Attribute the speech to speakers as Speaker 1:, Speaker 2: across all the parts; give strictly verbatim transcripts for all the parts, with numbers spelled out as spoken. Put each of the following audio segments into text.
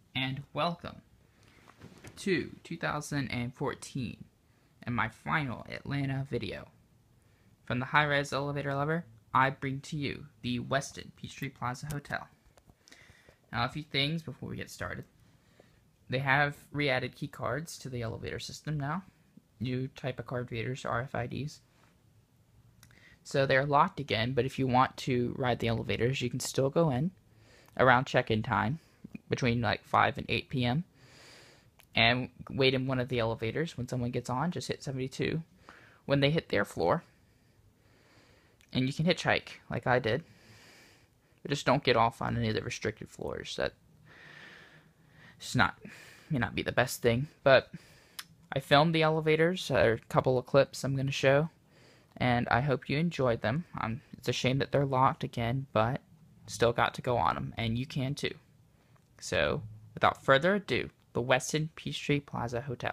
Speaker 1: and welcome to two thousand fourteen and my final Atlanta video. From the high-res elevator lover, I bring to you the Westin Peachtree Plaza Hotel. Now, a few things before we get started. They have re-added key cards to the elevator system now. New type of card readers, R F I Ds. So they're locked again, but if you want to ride the elevators, you can still go in around check-in time, between like five and eight p m and wait in one of the elevators. When someone gets on, just hit seventy-two when they hit their floor, and you can hitchhike like I did, but just don't get off on any of the restricted floors. That it's not may not be the best thing, but I filmed the elevators. There are a couple of clips I'm going to show, and I hope you enjoyed them. Um, it's a shame that they're locked again, but still got to go on them, and you can too. So, without further ado, the Westin Peachtree Plaza Hotel.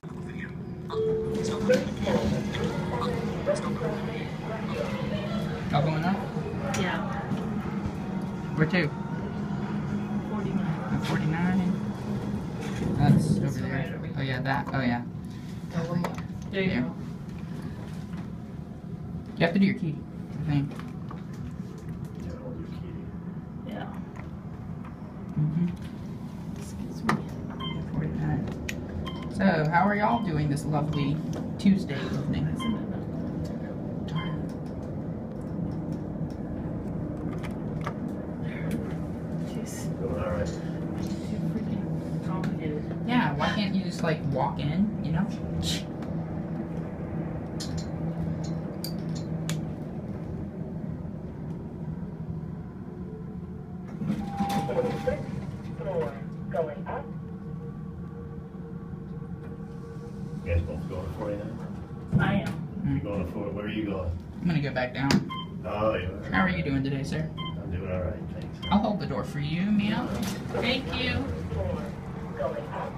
Speaker 1: All going up?
Speaker 2: Yeah.
Speaker 1: Where to?
Speaker 2: forty-nine.
Speaker 1: forty-nine. That's over there. Oh yeah, that. Oh yeah.
Speaker 2: Oh, wait. There you
Speaker 1: There.
Speaker 2: go.
Speaker 1: You have to do your key, I think.
Speaker 2: Yeah.
Speaker 1: Mm-hmm.
Speaker 2: Excuse me.
Speaker 1: forty-nine. So, how are y'all doing this lovely Tuesday evening?
Speaker 2: Jeez.
Speaker 3: Doing all right.
Speaker 2: Too freaking complicated.
Speaker 1: Yeah, why can't you just like walk in, you know?
Speaker 4: Floor going up.
Speaker 3: You guys both going to forty-nine?
Speaker 2: I am.
Speaker 3: You going to forty? Where are you going?
Speaker 1: I'm gonna go back down.
Speaker 3: Oh, you are.
Speaker 1: How are you doing today, sir?
Speaker 3: I'm doing all right, thanks.
Speaker 1: I'll hold the door for you, Mia. Thank you.
Speaker 4: Floor going up.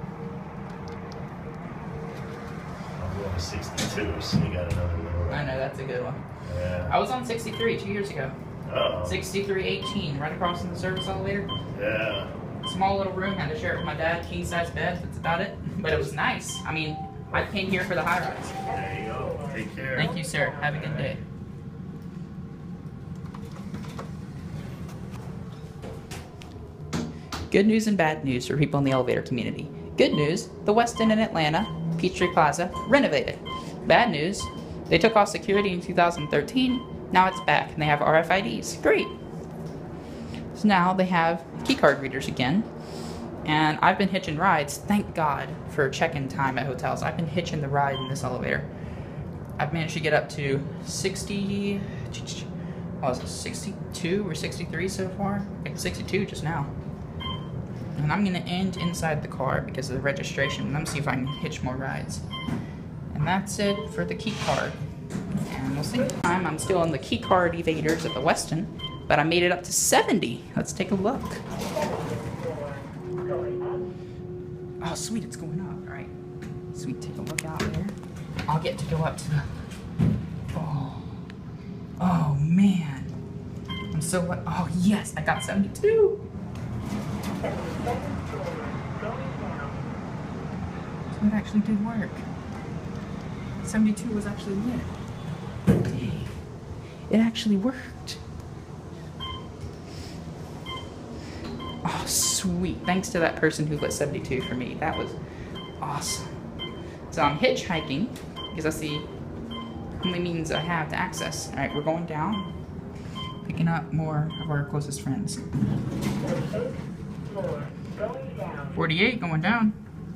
Speaker 3: I'm going to sixty-two, so you got another little.
Speaker 1: I know, that's a good one.
Speaker 3: Yeah.
Speaker 1: I was on sixty-three two years ago.
Speaker 3: Oh.
Speaker 1: sixty-three eighteen, right across from the service elevator.
Speaker 3: Yeah.
Speaker 1: Small little room, had to share it with my dad, king size bed, that's about it. But it was nice. I mean, I came here for the high rise.
Speaker 3: There you go. Take care.
Speaker 1: Thank you, sir. Have a good day. Good news and bad news for people in the elevator community. Good news, the Westin in Atlanta, Peachtree Plaza, renovated. Bad news, they took off security in two thousand thirteen, now it's back and they have R F I Ds. Great. So now they have keycard readers again, and I've been hitching rides, thank God for check-in time at hotels. I've been hitching the ride in this elevator. I've managed to get up to sixty, what was it, sixty-two or sixty-three so far? Like sixty-two just now. And I'm gonna end inside the car because of the registration. Let me see if I can hitch more rides. And that's it for the key card. And we'll see. I'm, I'm still on the key card evaders at the Westin, but I made it up to seventy. Let's take a look. Oh, sweet, it's going up. All right, sweet. Take a look out there. I'll get to go up to the. Oh, oh man, I'm so. Oh yes, I got seventy-two. So it actually did work. seventy-two was actually lit. Dang. It actually worked. Oh, sweet. Thanks to that person who lit seventy-two for me. That was awesome. So I'm hitchhiking because that's the only means I have to access. All right, we're going down, picking up more of our closest friends.
Speaker 4: Floor going down.
Speaker 1: forty-eight going down.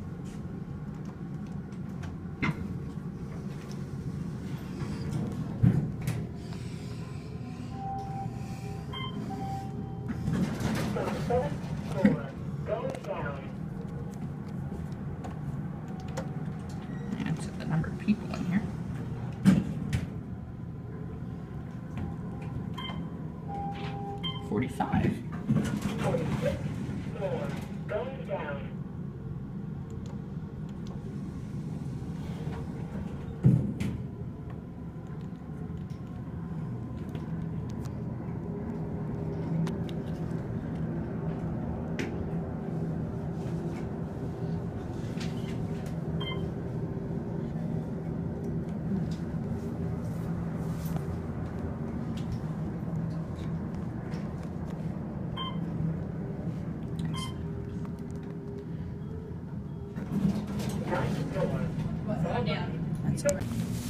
Speaker 4: Seventh floor going down.
Speaker 1: And so the number of people in here. forty-five.
Speaker 4: forty-sixth floor going down.
Speaker 2: going down.
Speaker 1: That's all right.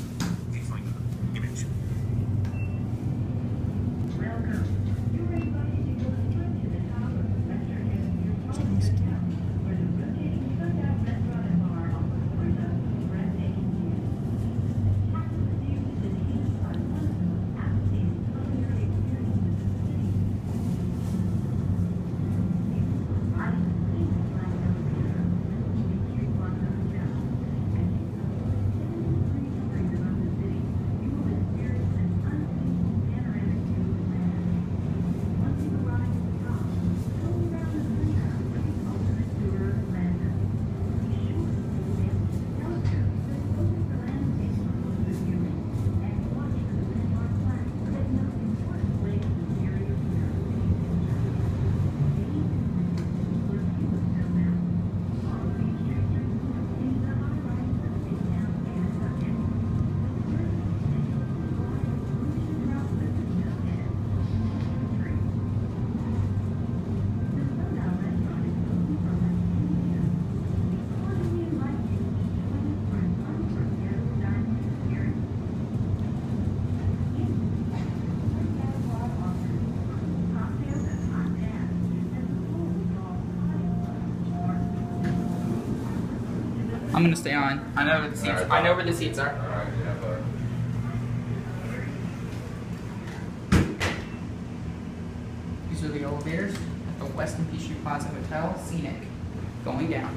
Speaker 1: I'm gonna stay on. I know where the seats. I know where the seats are. These are the elevators at the Westin Peachtree Plaza Hotel, scenic, going down.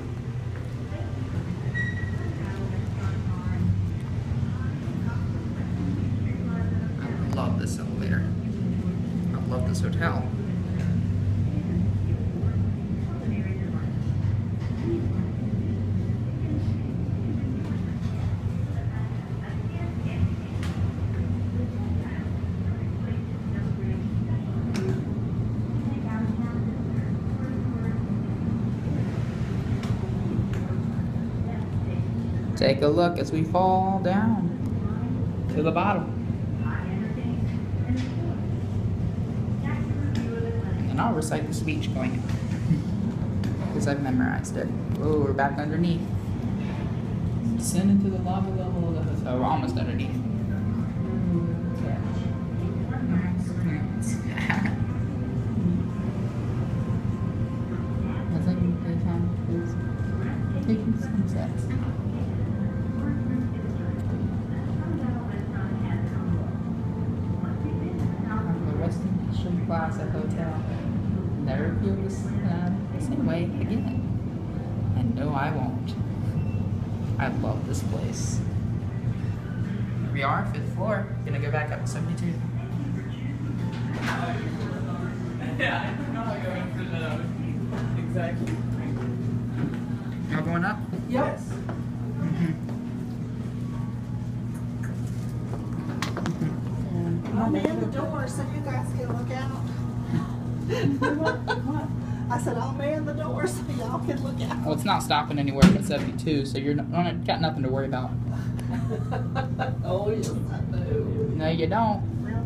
Speaker 1: I love this elevator. I love this hotel. Take a look as we fall down to the bottom. And I'll recite the speech going in, because I've memorized it. Oh, we're back underneath. Descend into the lava level of the hotel. We're almost underneath. Taking sunsets. The Westin Peachtree Plaza Hotel. Never feel this uh, same way again. And no, I won't. I love this place. Here we are, fifth floor. Gonna go back up to seventy-two.
Speaker 2: Yeah, I'm not going for the exactly.
Speaker 1: Y'all going up?
Speaker 2: Yes.
Speaker 5: I'll man the door so you guys can look out. I said, I'll man the door so y'all can look out.
Speaker 1: Well, it's not stopping anywhere but seventy-two, so you're not, got nothing to worry about.
Speaker 5: Oh, yes, I know.
Speaker 1: No, you don't.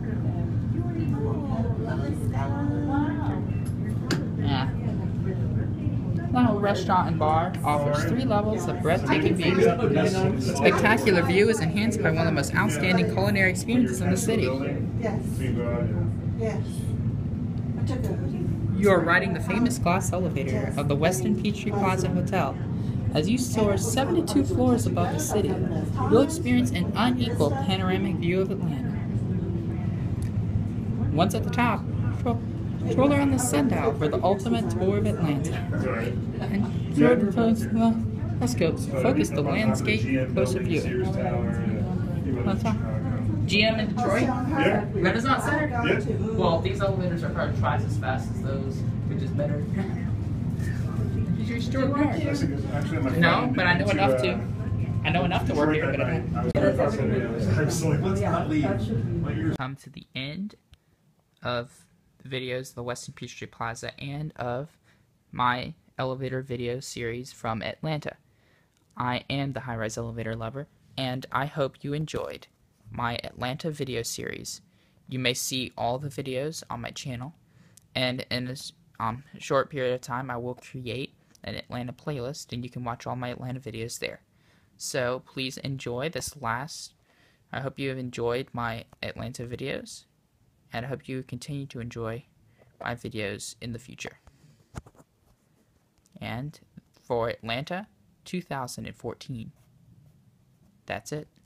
Speaker 5: Oh, lovely sky.
Speaker 1: Yeah. Little restaurant and bar offers three levels of breathtaking views. Spectacular view is enhanced by one of the most outstanding culinary experiences in the city.
Speaker 5: Yes. Yes. I took a
Speaker 1: You are riding the famous glass elevator of the Westin Peachtree Plaza Hotel. As you soar seventy-two floors above the city, you'll experience an unequaled panoramic view of Atlanta. Once at the top, tro- stroll around the sundial for the ultimate tour of Atlanta. And through the telescopes, focus the landscape closer view. Let's talk. G M in Detroit?
Speaker 3: Yeah.
Speaker 1: Renaissance Center?
Speaker 3: Yeah.
Speaker 1: Well, these elevators are probably twice as fast as those, which is better. You're still there.
Speaker 3: Actually, my
Speaker 1: No,
Speaker 3: friend
Speaker 1: but I know
Speaker 3: went
Speaker 1: enough
Speaker 3: uh,
Speaker 1: to. I know enough to work here, but I
Speaker 3: I was I was like, let's not leave. My ears.
Speaker 1: come to the end of the videos of the Westin Peachtree Plaza and of my elevator video series from Atlanta. I am the high-rise elevator lover, and I hope you enjoyed my Atlanta video series. You may see all the videos on my channel, and in a um, short period of time I will create an Atlanta playlist, and you can watch all my Atlanta videos there. So please enjoy this last. I hope you have enjoyed my Atlanta videos, and I hope you continue to enjoy my videos in the future. And for Atlanta two thousand fourteen, that's it.